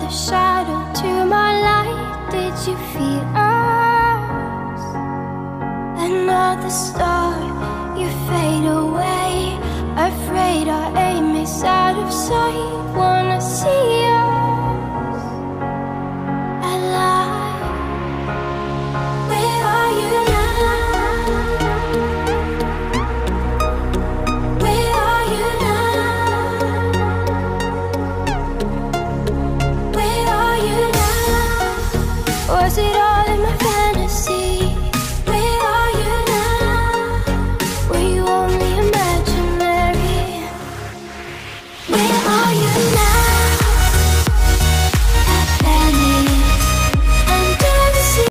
your shadow to my light. Did you feel us? Another star, you fade away. Afraid our aim is out of sight. Wanna see